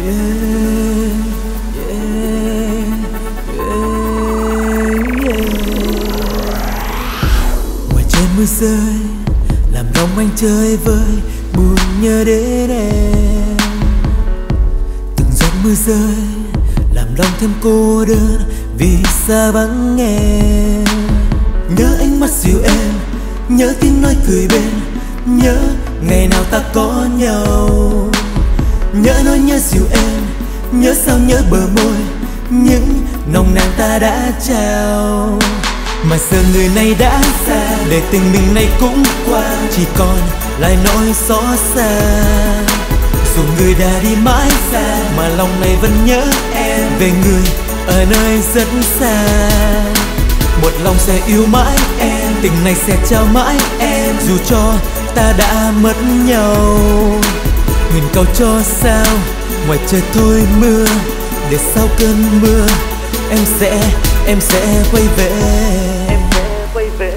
Yeah, yeah, yeah, yeah. Ngoài trời mưa rơi làm lòng anh chơi vơi, buồn nhớ đến em. Từng giọt mưa rơi làm lòng thêm cô đơn vì xa vắng em. Nhớ ánh mắt dịu em, nhớ tiếng nói cười bên, nhớ ngày nào ta có nhau. Nhớ nói nhớ dịu em, nhớ sao nhớ bờ môi, những nồng nàn ta đã trao. Mà giờ người này đã xa, để tình mình này cũng qua, chỉ còn lại nỗi xót xa. Dù người đã đi mãi xa, mà lòng này vẫn nhớ em, về người ở nơi rất xa. Một lòng sẽ yêu mãi em, tình này sẽ trao mãi em, dù cho ta đã mất nhau. Nguyện cầu cho sao ngoài trời thôi mưa, để sau cơn mưa em sẽ quay về. Em sẽ quay về.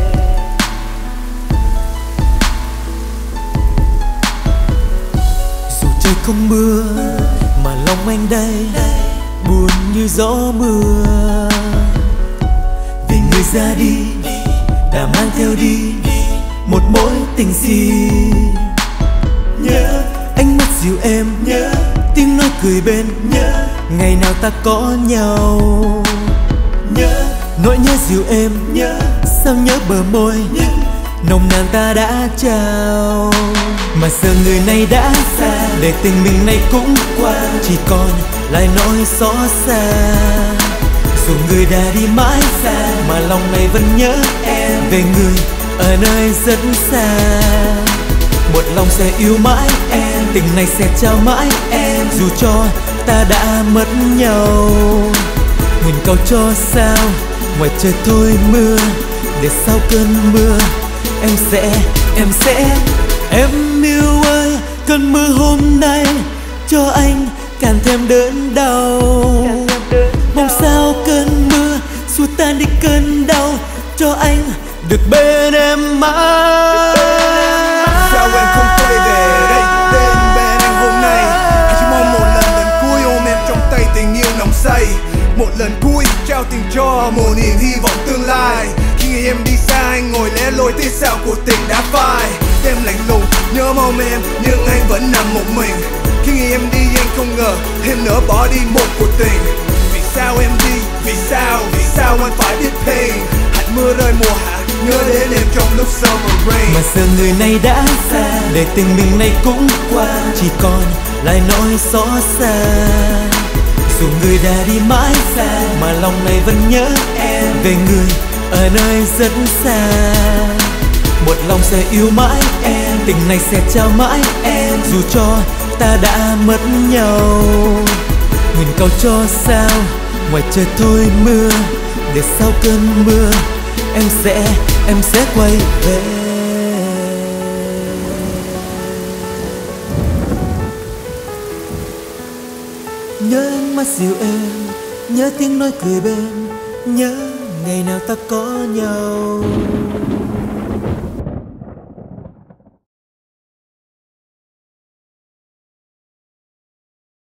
Dù trời không mưa mà lòng anh đây buồn như gió mưa. Vì người ra đi đã mang theo đi một mối tình gì. Nhớ ánh mắt dịu em, nhớ tiếng nói cười bên, nhớ ngày nào ta có nhau. Nhớ nỗi nhớ dịu em, nhớ sao nhớ bờ môi, những nồng nàn ta đã trao. Mà giờ người này đã xa, để tình mình này cũng qua, chỉ còn lại nỗi xót xa. Dù người đã đi mãi xa, mà lòng này vẫn nhớ em, về người ở nơi rất xa. Một lòng sẽ yêu mãi em, tình này sẽ trao mãi em, dù cho ta đã mất nhau. Nguyện cầu cho sao ngoài trời thôi mưa, để sau cơn mưa em yêu ơi, cơn mưa hôm nay cho anh càng thêm đớn đau. Mong sao cơn mưa xua tan đi cơn đau, cho anh được bên em mãi. Sao em không quay về đây đến bên anh hôm nay? Anh chỉ mong một lần cuối ôm em trong tay tình yêu nồng say. Một lần cuối trao tình cho một niềm hy vọng tương lai. Khi ngày em đi xa anh ngồi lẽ loi tiếc sao cuộc tình đã phai. Em lạnh lùng nhớ mong em nhưng anh vẫn nằm một mình. Khi ngày em đi anh không ngờ em nỡ bỏ đi một cuộc tình. Vì sao em đi? Vì sao anh phải biết pain? Hạt mưa rơi mùa hạ nhớ đến em trong lúc summer rain. Mà giờ người này đã xa, để tình mình này cũng qua, chỉ còn lại nỗi xót xa. Dù người đã đi mãi xa, mà lòng này vẫn nhớ em, về người ở nơi rất xa. Một lòng sẽ yêu mãi em, tình này sẽ trao mãi em, dù cho ta đã mất nhau. Nguyện cầu cho sao ngoài trời thôi mưa, để sau cơn mưa em sẽ quay về. Nhớ ánh mắt dịu em, nhớ tiếng nói cười bên, nhớ ngày nào ta có nhau.